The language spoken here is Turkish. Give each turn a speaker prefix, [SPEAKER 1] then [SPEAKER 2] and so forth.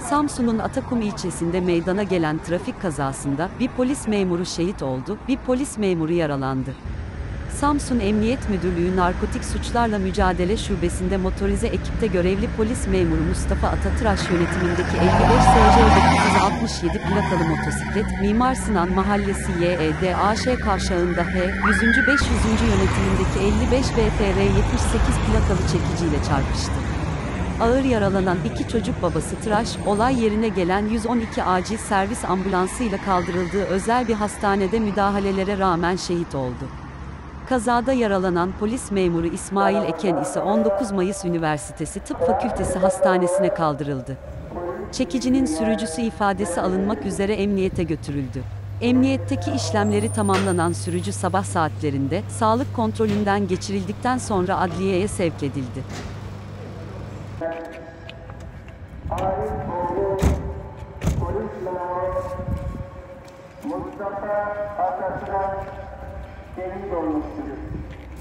[SPEAKER 1] Samsun'un Atakum ilçesinde meydana gelen trafik kazasında bir polis memuru şehit oldu, bir polis memuru yaralandı. Samsun Emniyet Müdürlüğü Narkotik Suçlarla Mücadele Şubesi'nde motorize ekipte görevli polis memuru Mustafa Atatıraş yönetimindeki 55 SC 967 plakalı motosiklet, Mimar Sinan Mahallesi YED AŞ kavşağında H 100. 500. yönetimindeki 55 BFR 78 plakalı çekiciyle çarpıştı. Ağır yaralanan iki çocuk babası Tıraş, olay yerine gelen 112 acil servis ambulansıyla kaldırıldığı özel bir hastanede müdahalelere rağmen şehit oldu. Kazada yaralanan polis memuru İsmail Eken ise 19 Mayıs Üniversitesi Tıp Fakültesi Hastanesi'ne kaldırıldı. Çekicinin sürücüsü ifadesi alınmak üzere emniyete götürüldü. Emniyetteki işlemleri tamamlanan sürücü sabah saatlerinde sağlık kontrolünden geçirildikten sonra adliyeye sevk edildi.
[SPEAKER 2] Mustafa Atatıraş şehit olmuştur.